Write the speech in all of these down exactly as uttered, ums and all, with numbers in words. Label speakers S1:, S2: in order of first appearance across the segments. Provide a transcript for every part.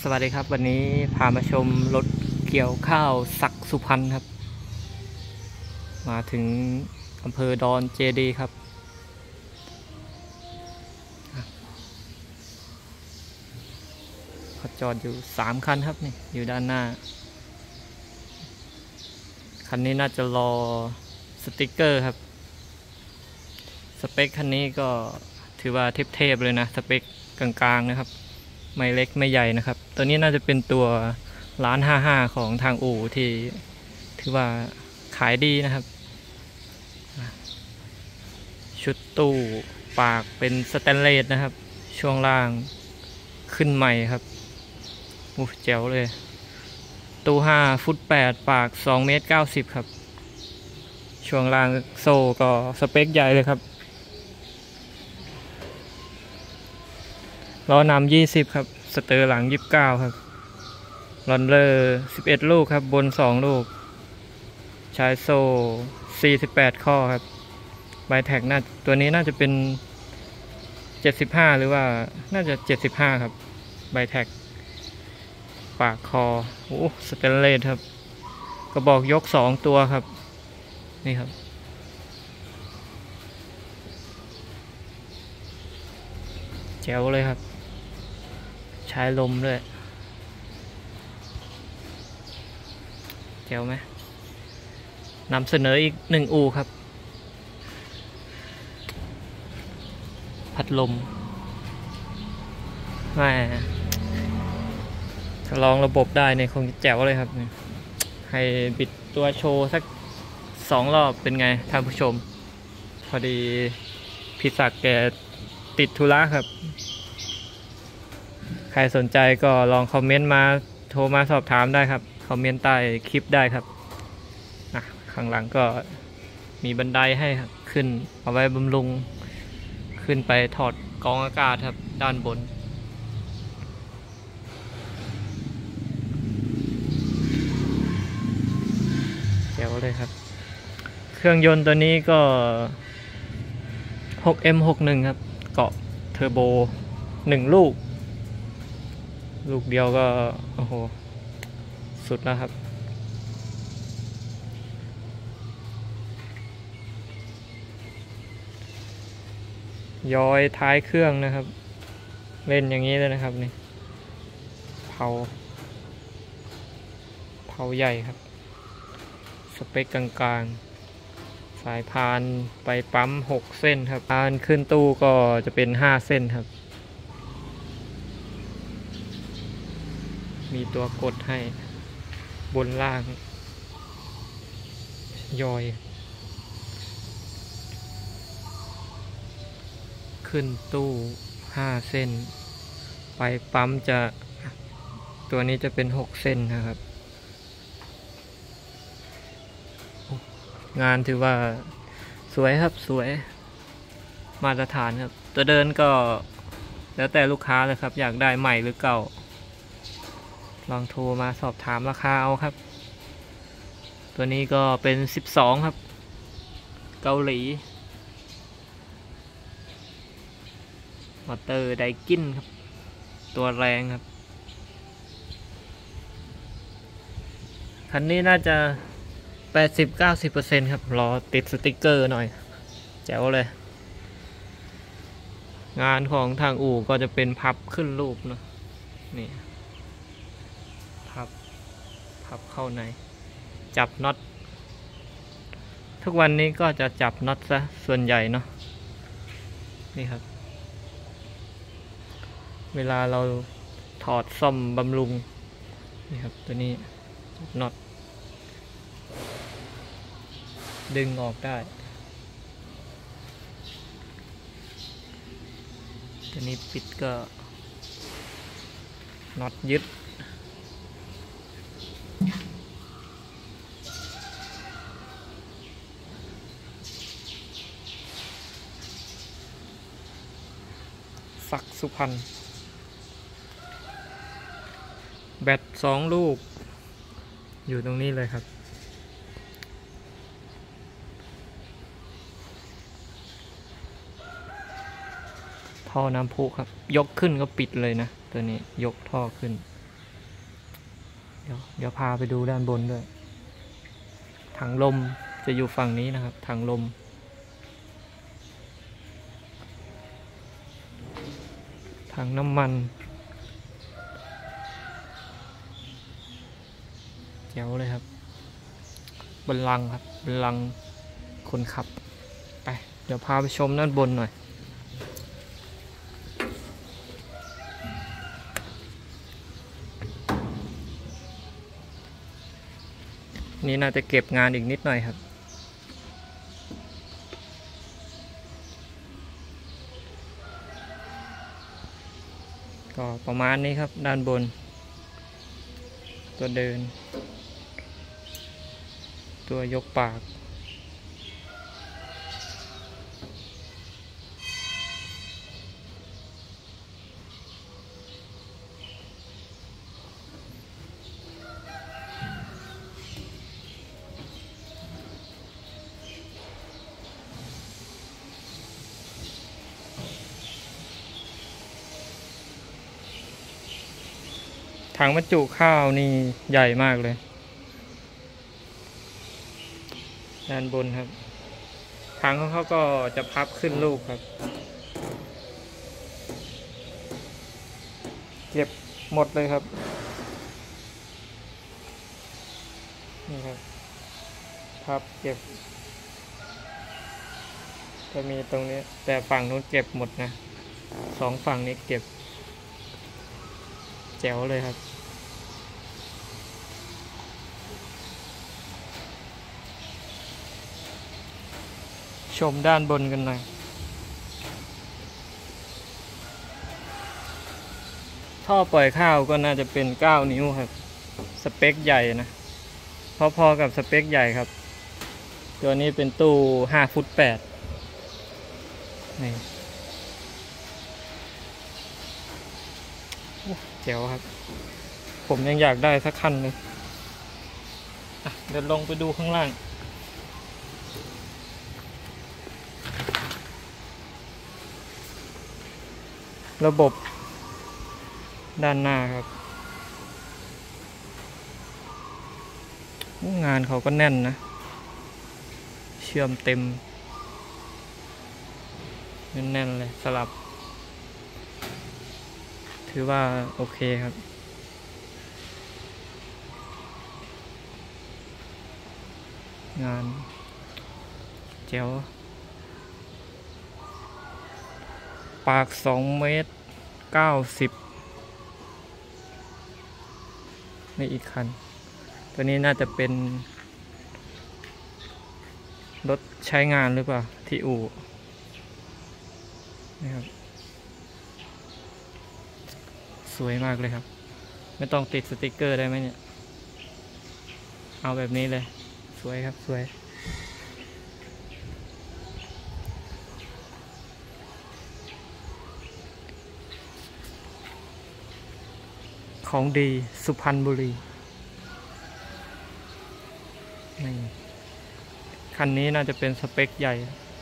S1: สวัสดีครับวันนี้พามาชมรถเกี่ยวข้าวศักดิ์สุพรรณครับมาถึงอำเภอดอนเจดีครับเขาจอดอยู่สามคันครับนี่อยู่ด้านหน้าคันนี้น่าจะรอสติกเกอร์ครับสเปคคันนี้ก็ถือว่าเทพๆเลยนะสเปคกลางๆนะครับไม่เล็กไม่ใหญ่นะครับตัวนี้น่าจะเป็นตัวล้านห้าห้าของทางอู่ที่ถือว่าขายดีนะครับชุดตู้ปากเป็นสแตนเลสนะครับช่วงล่างขึ้นใหม่ครับโอ้เจ๋วเลยตู้ห้าฟุตแปดปากสองเมตรเก้าสิบครับช่วงล่างโซ่ก็สเปคใหญ่เลยครับล้อนำยี่สิบครับสเตอร์หลังยี่สิบเก้าครับลอนเลอร์สิบเอ็ดลูกครับบนสองลูกใช้โซ่สี่สิบแปดข้อครับใบแท็กน่าตัวนี้น่าจะเป็นเจ็ดสิบห้าหรือว่าน่าจะเจ็ดสิบห้าครับใบแท็กปากคอโอ้สเตนเลสครับกระบอกยกสองตัวครับนี่ครับแจ๋วเลยครับใช้ลมด้วยแจ๋วไหมนำเสนออีกหนึ่งอู่ครับพัดลมแม่ถ้าลองระบบได้เนี่ยคงแจ๋วเลยครับให้บิดตัวโชว์สักสองรอบเป็นไงท่านผู้ชมพอดีพิศักดิ์แกติดธุระครับใครสนใจก็ลองคอมเมนต์มาโทรมาสอบถามได้ครับคอมเมนต์ใต้คลิปได้ครับอ่ะข้างหลังก็มีบันไดให้ครับขึ้นเอาไว้บำรุงขึ้นไปถอดกรองอากาศครับด้านบนเจ๋วเลยครับเครื่องยนต์ตัวนี้ก็ หก เอ็ม หกสิบเอ็ด ครับเกาะเทอร์โบหนึ่งลูกลูกเดียวก็โอ้โหสุดแล้วครับย้อยท้ายเครื่องนะครับเล่นอย่างนี้เลยนะครับนี่เผาเผาใหญ่ครับสเปคกลางๆสายพานไปปั๊มหกเส้นครับพานขึ้นตู้ก็จะเป็นห้าเส้นครับมีตัวกดให้บนล่างย่อยขึ้นตู้ห้าเส้นไปปั๊มจะตัวนี้จะเป็นหกเส้นนะครับงานถือว่าสวยครับสวยมาตรฐานครับตัวเดินก็แล้วแต่ลูกค้าเลยครับอยากได้ใหม่หรือเก่าลองโทรมาสอบถามราคาเอาครับตัวนี้ก็เป็นสิบสองครับเกาหลีมอเตอร์ไดกินครับตัวแรงครับคันนี้น่าจะ แปดสิบถึงเก้าสิบเปอร์เซ็นต์ ครับรอติดสติกเกอร์หน่อยแจ๋วเลยงานของทางอู่ก็จะเป็นพับขึ้นรูปเนาะนี่พับพับเข้าในจับน็อตทุกวันนี้ก็จะจับน็อตซะส่วนใหญ่เนาะนี่ครับเวลาเราถอดซ่อมบำรุงนี่ครับตัวนี้น็อตดึงออกได้ตัวนี้ปิดก็น็อตยึดศักดิ์สุพรรณแบตสองลูกอยู่ตรงนี้เลยครับท่อน้ำพุครับยกขึ้นก็ปิดเลยนะตัวนี้ยกท่อขึ้นเดี๋ยวเดี๋ยวพาไปดูด้านบนด้วยถังลมจะอยู่ฝั่งนี้นะครับถังลมถังน้ำมันแจ๋วเลยครับบัลลังก์ครับบัลลังก์คนขับไปเดี๋ยวพาไปชมด้านบนหน่อยนี่น่าจะเก็บงานอีกนิดหน่อยครับก็ประมาณนี้ครับด้านบนตัวเดินตัวยกปากถังบรรจุข้าวนี่ใหญ่มากเลยด้านบนครับถังของเขาก็จะพับขึ้นลูกครับเก็บหมดเลยครับนี่ครับพับเก็บจะมีตรงนี้แต่ฝั่งนู้นเก็บหมดนะสองฝั่งนี้เก็บแจ๋วเลยครับชมด้านบนกันหน่อยท่อปล่อยข้าวก็น่าจะเป็นเก้านิ้วครับสเปคใหญ่นะพอๆกับสเปคใหญ่ครับตัวนี้เป็นตู้ห้าฟุตแปดนี่เจ๋วครับผมยังอยากได้สักคันเลยเดี๋ยวลงไปดูข้างล่างระบบด้านหน้าครับงานเขาก็แน่นนะเชื่อมเต็มแน่นๆเลยสลับถือว่าโอเคครับงานแจ๋วปากสองเมตรเก้าสิบนี่อีกคันตัวนี้น่าจะเป็นรถใช้งานหรือเปล่าที่อู่นะครับสวยมากเลยครับไม่ต้องติดสติกเกอร์ได้ไหมเนี่ยเอาแบบนี้เลยสวยครับสวยของดีสุพรรณบุรีนี่คันนี้น่าจะเป็นสเปคใหญ่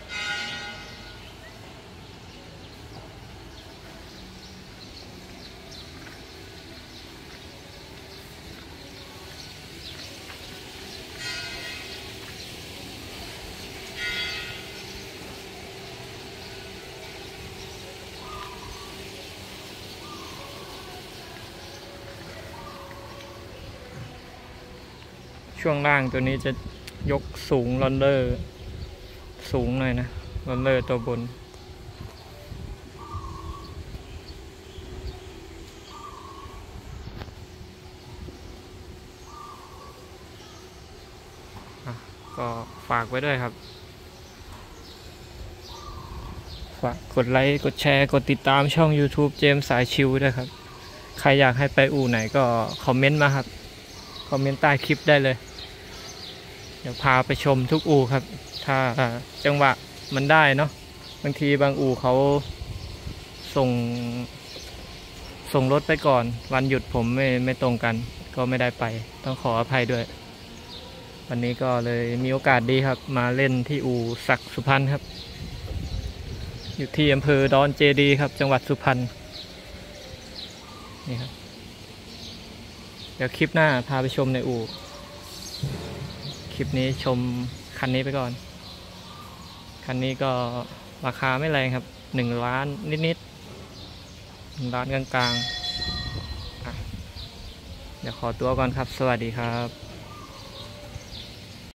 S1: ช่วงล่างตัวนี้จะยกสูงลอนเลอร์สูงหน่อยนะลอนเลอร์ตัวบนก็ฝากไว้ด้วยครับฝากกดไลค์กดแชร์กดติดตามช่อง YouTube เจมส์สายชิวด้วยครับใครอยากให้ไปอู่ไหนก็คอมเมนต์มาครับคอมเมนต์ใต้คลิปได้เลยเดี๋ยวพาไปชมทุกอู่ครับถ้าจังหวะมันได้เนาะบางทีบางอู่เขาส่งส่งรถไปก่อนวันหยุดผมไม่ไม่ตรงกันก็ไม่ได้ไปต้องขออภัยด้วยวันนี้ก็เลยมีโอกาสดีครับมาเล่นที่อู่ศักดิ์สุพรรณครับอยู่ที่อำเภอดอนเจดีครับจังหวัดสุพรรณนี่ครับเดี๋ยวคลิปหน้าพาไปชมในอู่คลิปนี้ชมคันนี้ไปก่อนคันนี้ก็ราคาไม่แรงครับหนึ่งล้านนิดๆหนึ่งล้านกลางๆเดี๋ยวขอตัวก่อนครับสวัสดีครับ